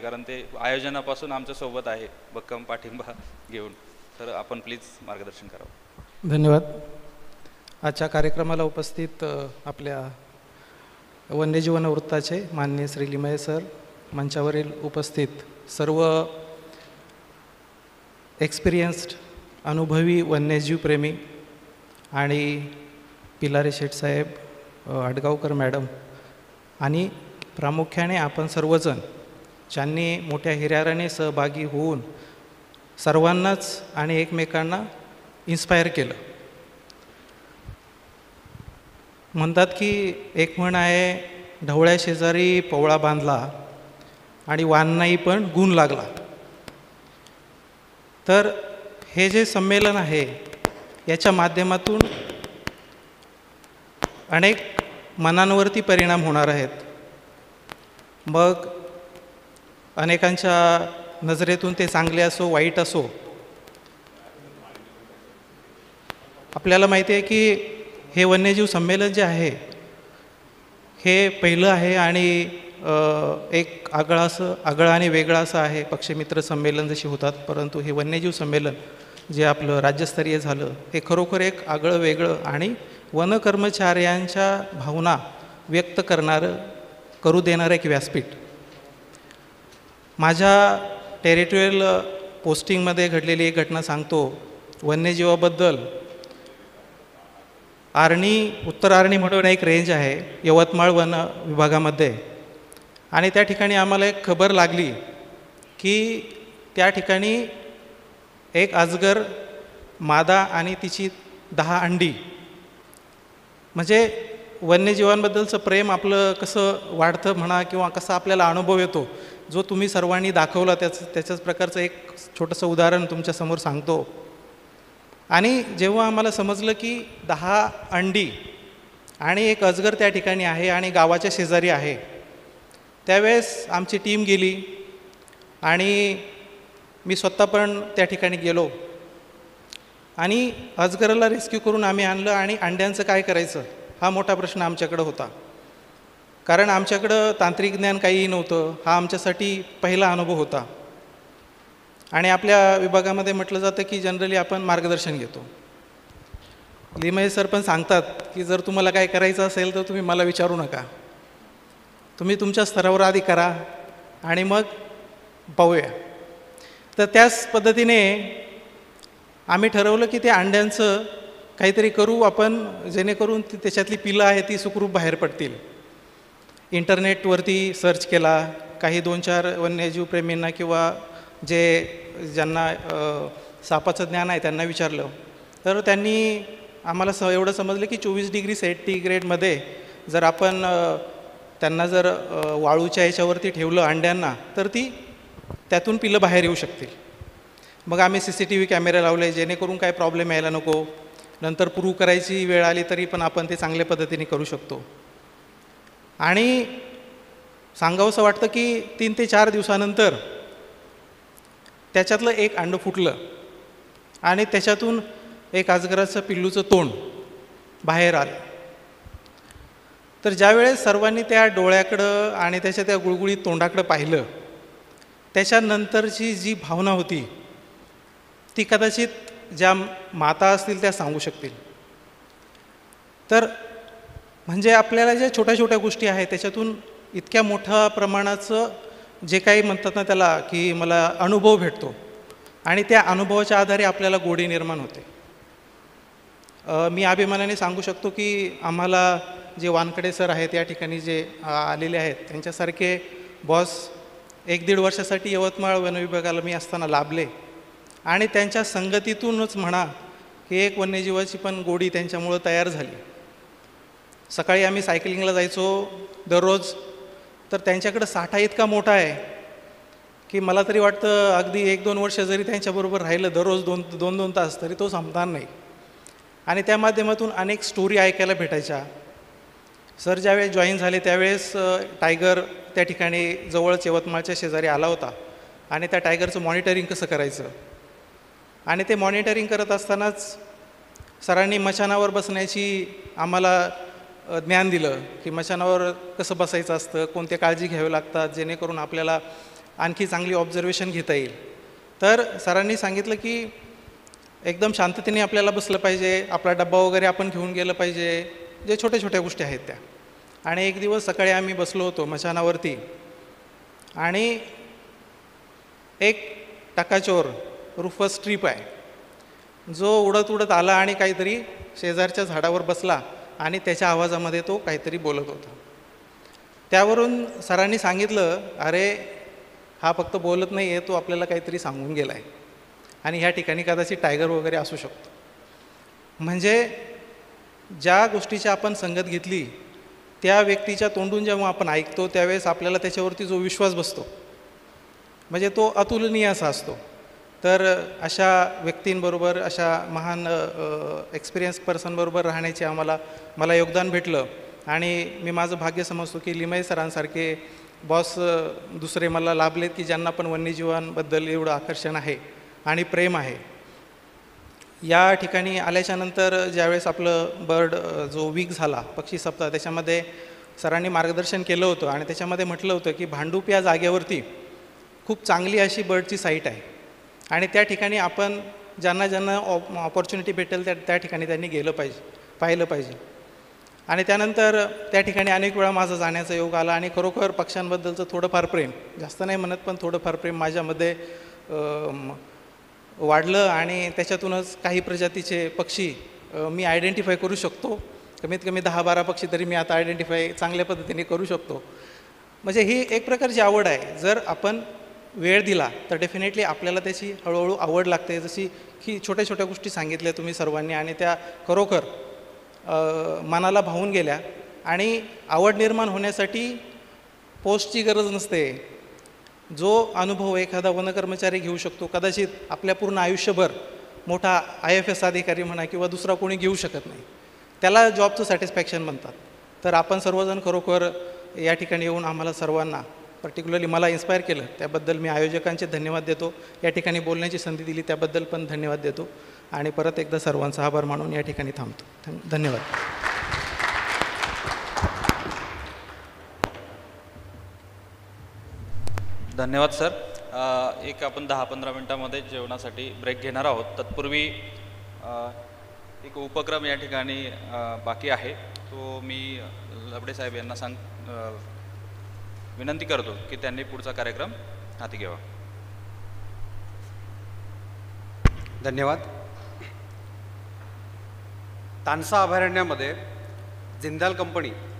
कारण ते आयोजनापासून आमच्यासोबत आहे भक्कम पाठिंबा घेऊन. तर आपण प्लीज मार्गदर्शन करावं. धन्यवाद. आजच्या कार्यक्रमाला उपस्थित आपल्या वन्यजीवन वृत्ताचे माननीय श्री लिमये सर, मंचावरील उपस्थित सर्व एक्सपिरियन्स्ड अनुभवी वन्यजीव प्रेमी आणि पिलारे शेठसाहेब, आडगावकर मॅडम आणि प्रामुख्याने आपण सर्वजण ज्यांनी मोठ्या हिरियाराने सहभागी होऊन सर्वांनाच आणि एकमेकांना इन्स्पायर केलं. म्हणतात की एक म्हण आहे, ढवळ्या शेजारी पवळा बांधला आणि वान नाही पण गुण लागला. तर हे जे संमेलन आहे याच्या माध्यमातून अनेक मनांवरती परिणाम होणार आहेत. मग अनेकांच्या नजरेतून ते चांगले असो वाईट असो, आपल्याला माहिती आहे की हे वन्यजीव संमेलन जे आहे हे पहिलं आहे आणि एक आगळं आणि वेगळं असं आहे. पक्षीमित्र संमेलन जशी होतात, परंतु हे वन्यजीव संमेलन जे आपलं राज्यस्तरीय झालं हे खरोखर एक आगळं वेगळं आणि वनकर्मचाऱ्यांच्या भावना व्यक्त करू देणारं एक व्यासपीठ. माझ्या टेरिटोरियल पोस्टिंगमध्ये घडलेली एक घटना सांगतो. वन्यजीवाबद्दल उत्तर आर्णी म्हणून एक रेंज आहे यवतमाळ वन विभागामध्ये, आणि त्या ठिकाणी आम्हाला एक खबर लागली की त्या ठिकाणी एक अजगर मादा आणि तिची 10 अंडी. म्हणजे वन्यजीवांबद्दलचं प्रेम आपलं कसं वाढतं म्हणा, किंवा कसा आपल्याला अनुभव येतो जो तुम्ही सर्वांनी दाखवला, त्याच्याच प्रकारचं एक छोटंसं उदाहरण तुमच्यासमोर सांगतो. आणि जेव्हा आम्हाला समजलं की 10 अंडी आणि एक अजगर त्या ठिकाणी आहे आणि गावाच्या शेजारी आहे, त्यावेळेस आमची टीम गेली आणि मी स्वतः पण त्या ठिकाणी गेलो आणि अजगराला रेस्क्यू करून आम्ही आणलं. आणि अंड्यांचं काय करायचं हा मोठा प्रश्न आमच्याकडं होता, कारण आमच्याकडं तांत्रिक ज्ञान काहीही नव्हतं. हा आमच्यासाठी पहिला अनुभव होता. आणि आपल्या विभागामध्ये म्हटलं जातं की जनरली आपण मार्गदर्शन घेतो. लिमये सर पण सांगतात की जर तुम्हाला काय करायचं असेल तर तुम्ही मला विचारू नका, तुम्ही तुमच्या स्तरावर आधी करा आणि मग पाहूया. तर त्याच पद्धतीने आम्ही ठरवलं की त्या अंड्यांचं काहीतरी करू आपण, जेणेकरून त्याच्यातली पिलं आहे ती सुखरूप बाहेर पडतील. इंटरनेटवरती सर्च केला, काही 2-4 वन्यजीव प्रेमींना किंवा ज्यांना सापाचं ज्ञान आहे त्यांना विचारलं. तर त्यांनी आम्हाला एवढं समजलं की 24 डिग्री सेंटीग्रेडमध्ये जर आपण त्यांना जर वाळूच्या याच्यावरती ठेवलं अंड्यांना तर त्यातून पिलं बाहेर येऊ शकतील. मग आम्ही CCTV कॅमेरे लावले जेणेकरून काय प्रॉब्लेम यायला नको. नंतर प्रूव्ह करायची वेळ आली तरी पण आपण ते चांगल्या पद्धतीने करू शकतो. आणि सांगावंसं वाटतं की 3 ते 4 दिवसानंतर त्याच्यातलं एक अंडं फुटलं आणि त्याच्यातून एक अजगराचं पिल्लूचं तोंड बाहेर आलं. तर ज्यावेळेस सर्वांनी त्या डोळ्याकडं आणि त्या गुळगुळीत तोंडाकडं पाहिलं, त्याच्यानंतरची जी भावना होती ती कदाचित ज्या माता असतील त्या सांगू शकतील. तर म्हणजे आपल्याला ज्या छोट्या छोट्या गोष्टी आहेत त्याच्यातून इतक्या मोठ्या प्रमाणाचं जे काही म्हणतात ना त्याला, की मला अनुभव भेटतो आणि त्या अनुभवाच्या आधारे आपल्याला गोडी निर्माण होते. मी अभिमानाने सांगू शकतो की आम्हाला जे वानखडे सर आहेत या ठिकाणी जे आलेले आहेत त्यांच्यासारखे बॉस 1-1.5 वर्षासाठी यवतमाळ वनविभागाला मी असताना लाभले. आणि त्यांच्या संगतीतूनच म्हणा की एक वन्यजीवाची पण गोडी त्यांच्यामुळं तयार झाली. सकाळी आम्ही सायकलिंगला जायचो दररोज, तर त्यांच्याकडं साठा इतका मोठा आहे की मला तरी वाटतं अगदी 1-2 वर्ष जरी त्यांच्याबरोबर राहिलं दररोज 2-2 तास तरी तो संपणार नाही. आणि त्या माध्यमातून अनेक स्टोरी ऐकायला भेटायच्या. सर ज्यावेळेस जॉईन झाले त्यावेळेस टायगर त्या ठिकाणी जवळच यवतमाळच्या शेजारी आला होता आणि त्या टायगरचं मॉनिटरिंग कसं करायचं, आणि ते मॉनिटरिंग करत असतानाच सरांनी मचानावर बसण्याची आम्हाला ज्ञान दिलं की मचानावर कसं बसायचं असतं, कोणत्या काळजी घ्यावी लागतात जेणेकरून आपल्याला आणखी चांगली ऑब्झर्वेशन घेता येईल. तर सरांनी सांगितलं की एकदम शांततेने आपल्याला बसलं पाहिजे, आपला डब्बा वगैरे आपण घेऊन गेलं पाहिजे, जे छोट्या छोट्या गोष्टी आहेत त्या. आणि एक दिवस सकाळी आम्ही बसलो होतो मशानावरती आणि एक टकाचोर रुफस ट्रीप आहे जो उडत उडत आला आणि काहीतरी शेजारच्या झाडावर बसला आणि त्याच्या आवाजामध्ये तो काहीतरी बोलत होता. त्यावरून सरांनी सांगितलं, अरे हा फक्त बोलत नाही आहे, तो आपल्याला काहीतरी सांगून गेला आहे आणि ह्या ठिकाणी कदाचित टायगर वगैरे असू शकतो. म्हणजे ज्या गोष्टीची आपण संगत घेतली त्या व्यक्तीच्या तोंडून जेव्हा आपण ऐकतो त्यावेळेस आपल्याला त्याच्यावरती जो विश्वास बसतो म्हणजे तो अतुलनीय असा असतो. तर अशा व्यक्तींबरोबर, अशा महान एक्सपिरियन्स पर्सनबरोबर राहण्याचे मला योगदान भेटलं आणि मी माझं भाग्य समजतो की लिमये सरांसारखे बॉस दुसरे मला लाभलेत की ज्यांना पण वन्यजीवांबद्दल एवढं आकर्षण आहे आणि प्रेम आहे. या ठिकाणी आल्याच्यानंतर ज्यावेळेस आपलं बर्ड जो वीक झाला पक्षी सप्ताह, त्याच्यामध्ये सरांनी मार्गदर्शन केलं होतं आणि त्याच्यामध्ये म्हटलं होतं की भांडूप या जागेवरती खूप चांगली अशी बर्डची साईट आहे आणि त्या ठिकाणी आपण ज्यांना ऑपॉर्च्युनिटी भेटेल त्या ठिकाणी त्यांनी पाहिलं पाहिजे. आणि त्यानंतर त्या ठिकाणी अनेक वेळा माझा जाण्याचा योग आला आणि खरोखर पक्ष्यांबद्दलचं थोडंफार प्रेम, जास्त नाही म्हणत पण थोडंफार प्रेम माझ्यामध्ये वाढलं आणि त्याच्यातूनच काही प्रजातीचे पक्षी मी आयडेंटिफाय करू शकतो. कमीत कमी 10-12 पक्षी तरी मी आता आयडेंटिफाय चांगल्या पद्धतीने करू शकतो. म्हणजे ही एक प्रकारची आवड आहे. जर आपण वेळ दिला तर डेफिनेटली आपल्याला त्याची हळूहळू आवड लागते. जशी की छोट्या छोट्या गोष्टी सांगितल्या तुम्ही सर्वांनी आणि त्या खरोखर मनाला भावून गेल्या. आणि आवड निर्माण होण्यासाठी पोस्टची गरज नसते. जो अनुभव एखादा वनकर्मचारी घेऊ शकतो कदाचित आपल्या पूर्ण आयुष्यभर मोठा IFS अधिकारी म्हणा किंवा दुसरा कोणी घेऊ शकत नाही. त्याला जॉबचं सॅटिस्फॅक्शन म्हणतात. तर आपण सर्वजण खरोखर या ठिकाणी येऊन आम्हाला सर्वांना, पर्टिक्युलरली मला इन्स्पायर केलं त्याबद्दल मी आयोजकांचे धन्यवाद देतो. या ठिकाणी बोलण्याची संधी दिली त्याबद्दल पण धन्यवाद देतो आणि परत एकदा सर्वांचा आभार मानून या ठिकाणी थांबतो. धन्यवाद. धन्यवाद सर. एक आपण 10-15 मिनटामध्ये जेवणासाठी ब्रेक घेणार आहोत. तत्पूर्वी एक उपक्रम या ठिकाणी बाकी आहे, तो मी लबडे साहेब यांना विनंती करतो की त्यांनी पुढचा कार्यक्रम हाती घ्यावा. धन्यवाद. तानसा अभयारण्यामध्ये जिंदाल कंपनी